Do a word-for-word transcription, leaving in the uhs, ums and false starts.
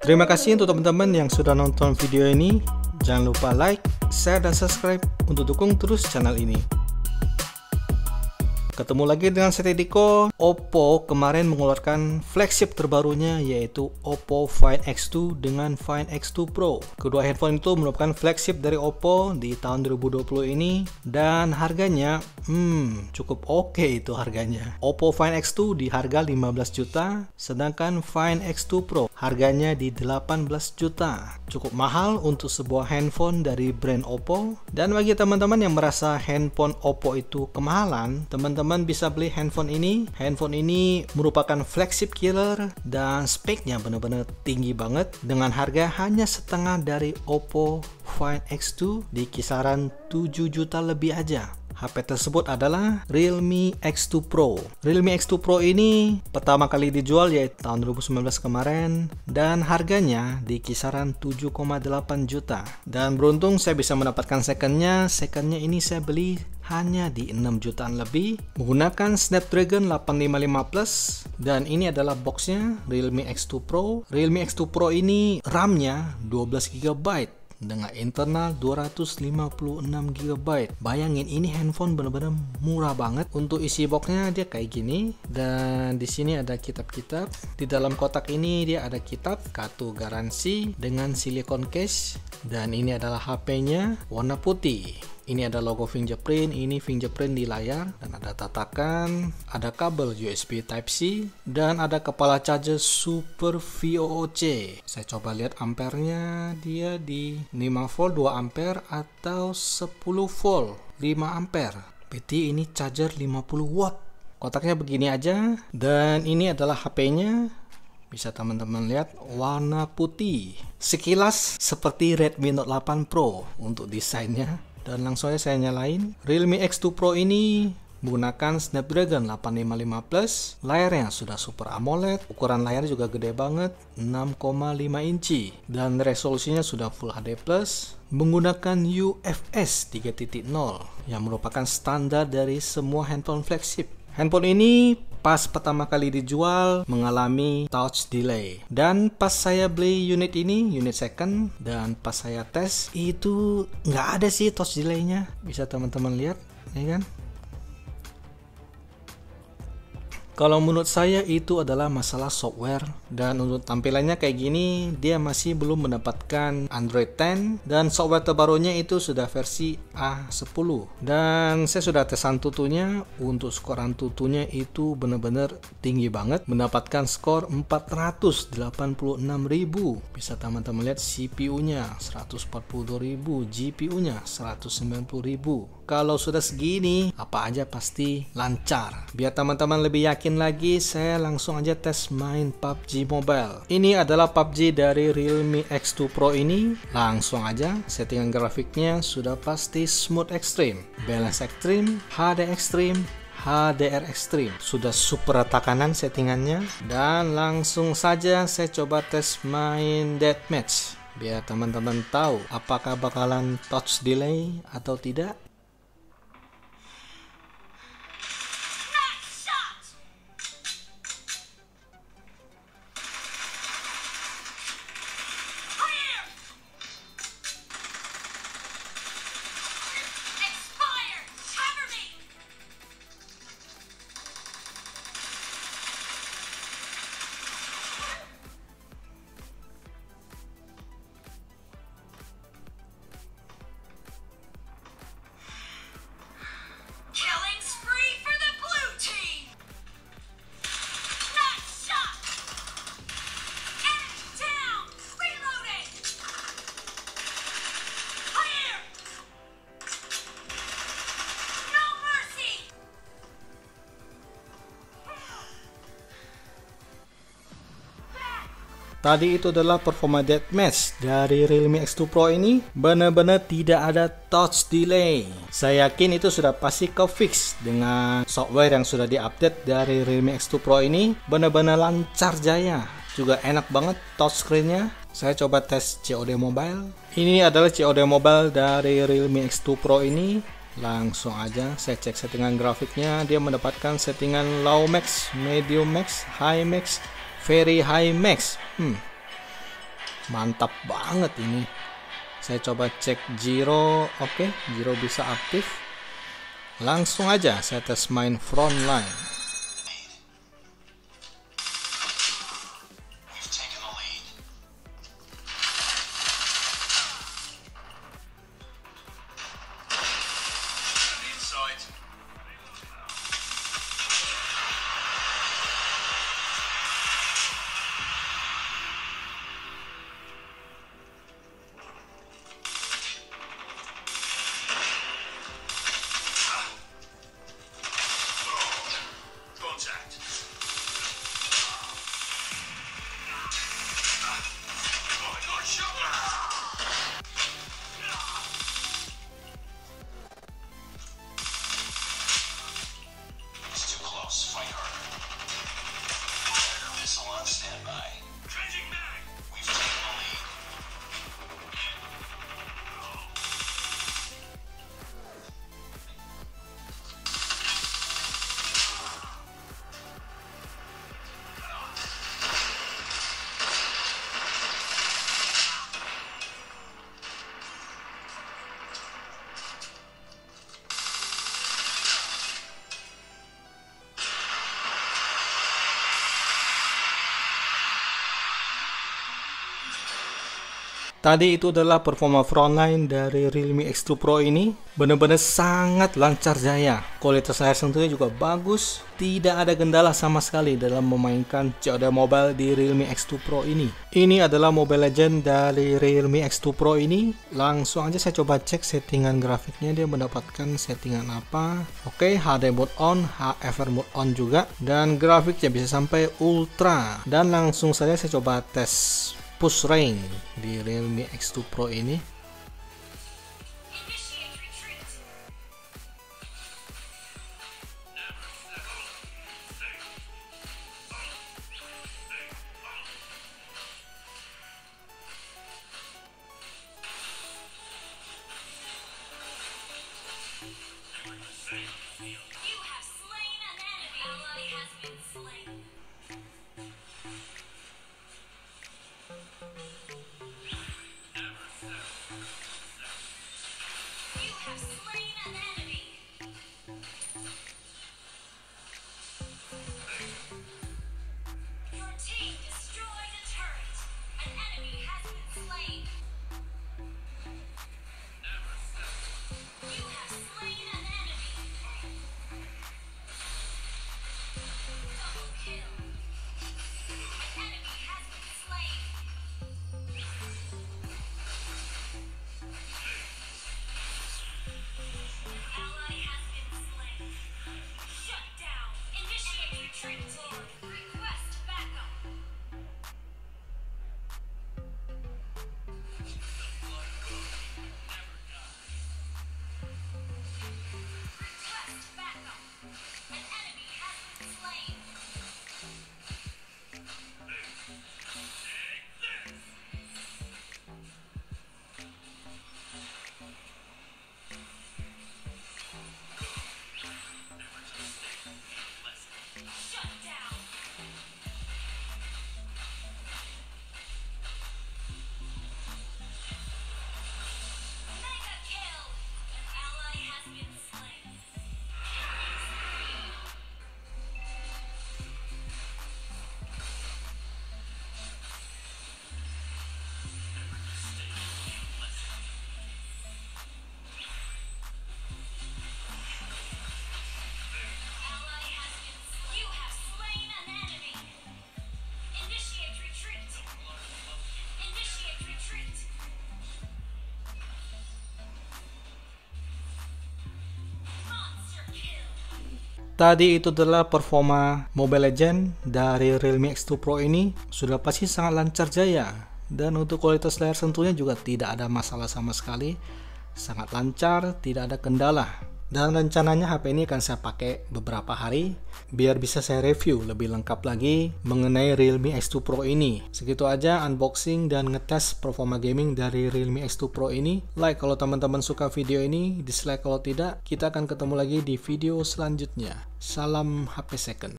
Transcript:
Terima kasih untuk teman-teman yang sudah nonton video ini. Jangan lupa like, share, dan subscribe untuk dukung terus channel ini. Ketemu lagi dengan saya Diko. Oppo kemarin mengeluarkan flagship terbarunya, yaitu Oppo Find X dua dengan Find X dua Pro. Kedua handphone itu merupakan flagship dari Oppo di tahun dua ribu dua puluh ini, dan harganya hmm cukup oke itu harganya. Oppo Find X dua di harga lima belas juta, sedangkan Find X dua Pro harganya di delapan belas juta. Cukup mahal untuk sebuah handphone dari brand Oppo. Dan bagi teman-teman yang merasa handphone Oppo itu kemahalan, teman-teman bisa beli handphone ini. Handphone ini merupakan flagship killer dan speknya benar-benar tinggi banget, dengan harga hanya setengah dari Oppo Find X dua di kisaran tujuh juta lebih aja. H P tersebut adalah Realme X dua Pro. Realme X dua Pro ini pertama kali dijual yaitu tahun dua ribu sembilan belas kemarin, dan harganya di kisaran tujuh koma delapan juta. Dan beruntung saya bisa mendapatkan secondnya. Secondnya ini saya beli hanya di enam jutaan lebih, menggunakan Snapdragon delapan lima lima plus. Dan ini adalah boxnya Realme X dua Pro. Realme X dua Pro ini RAM-nya dua belas giga byte dengan internal dua ratus lima puluh enam giga byte. Bayangin, ini handphone benar-benar murah banget. Untuk isi boxnya dia kayak gini, dan di sini ada kitab-kitab. Di dalam kotak ini dia ada kitab, kartu garansi dengan silikon case, dan ini adalah H P-nya warna putih. Ini ada logo fingerprint, ini fingerprint di layar, dan ada tatakan, ada kabel U S B Type-C, dan ada kepala charger Super V O O C. Saya coba lihat ampernya, dia di lima volt dua ampere atau sepuluh volt lima ampere. Berarti ini charger lima puluh watt. Kotaknya begini aja, dan ini adalah H P-nya. Bisa teman-teman lihat, warna putih. Sekilas seperti Redmi Note delapan Pro untuk desainnya. Dan langsung aja saya nyalain. Realme X dua Pro ini menggunakan Snapdragon delapan lima lima plus. Layarnya sudah Super AMOLED. Ukuran layar juga gede banget, enam koma lima inci. Dan resolusinya sudah Full H D plus. Menggunakan U F S tiga titik nol yang merupakan standar dari semua handphone flagship. Handphone ini pas pertama kali dijual mengalami touch delay, dan pas saya beli unit ini, unit second, dan pas saya tes itu nggak ada sih touch delay-nya. Bisa teman-teman lihat, ya kan? Kalau menurut saya itu adalah masalah software, dan untuk tampilannya kayak gini dia masih belum mendapatkan Android sepuluh, dan software terbarunya itu sudah versi A sepuluh. Dan saya sudah tes Antutunya. Untuk skor Antutunya itu benar-benar tinggi banget, mendapatkan skor empat ratus delapan puluh enam ribu. Bisa teman-teman lihat C P U-nya seratus empat puluh dua ribu, G P U-nya seratus sembilan puluh ribu. Kalau sudah segini, apa aja pasti lancar. Biar teman-teman lebih yakin lagi, saya langsung aja tes main P U B G Mobile. Ini adalah P U B G dari Realme X dua Pro ini. Langsung aja, settingan grafiknya sudah pasti Smooth Extreme, Balance Extreme, H D Extreme, H D R Extreme. Sudah super takanan settingannya. Dan langsung saja saya coba tes main Deathmatch, biar teman-teman tahu apakah bakalan touch delay atau tidak. Tadi itu adalah performa deathmatch dari Realme X dua Pro ini. Benar-benar tidak ada touch delay. Saya yakin itu sudah pasti ke fix dengan software yang sudah diupdate dari Realme X dua Pro ini. Benar-benar lancar jaya. Juga enak banget touchscreen-nya. Saya coba tes C O D Mobile. Ini adalah C O D Mobile dari Realme X dua Pro ini. Langsung aja saya cek settingan grafiknya. Dia mendapatkan settingan low max, medium max, high max, very high max. Hmm. mantap banget ini. Saya coba cek gyro, oke, gyro bisa aktif. Langsung aja saya tes main frontline. Tadi itu adalah performa frontline dari Realme X two Pro ini. Benar-benar sangat lancar jaya. Kualitas layar sentuhnya juga bagus. Tidak ada kendala sama sekali dalam memainkan C O D Mobile di Realme X two Pro ini. Ini adalah Mobile Legends dari Realme X two Pro ini. Langsung aja saya coba cek settingan grafiknya, dia mendapatkan settingan apa. Oke, H D mode on, H F R mode on juga. Dan grafiknya bisa sampai ultra. Dan langsung saja saya coba tes push rank di Realme X two Pro ini. Tadi itu adalah performa Mobile Legends dari Realme X two Pro ini. Sudah pasti sangat lancar jaya. Dan untuk kualitas layar sentuhnya juga tidak ada masalah sama sekali. Sangat lancar, tidak ada kendala. Dan rencananya H P ini akan saya pakai beberapa hari biar bisa saya review lebih lengkap lagi mengenai Realme X two Pro ini. Segitu aja unboxing dan ngetes performa gaming dari Realme X two Pro ini. Like kalau teman-teman suka video ini, dislike kalau tidak. Kita akan ketemu lagi di video selanjutnya. Salam H P second.